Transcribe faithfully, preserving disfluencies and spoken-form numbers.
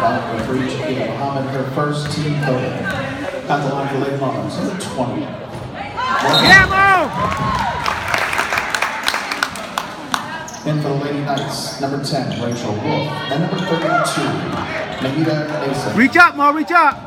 Number three, Chiquita Muhammad, her first team photo. At the line for late moments, number twenty. In for the Lady Knights, number ten, Rachel Wolf. And number thirty-two, Nahida Mason. Reach up, Mo, reach up.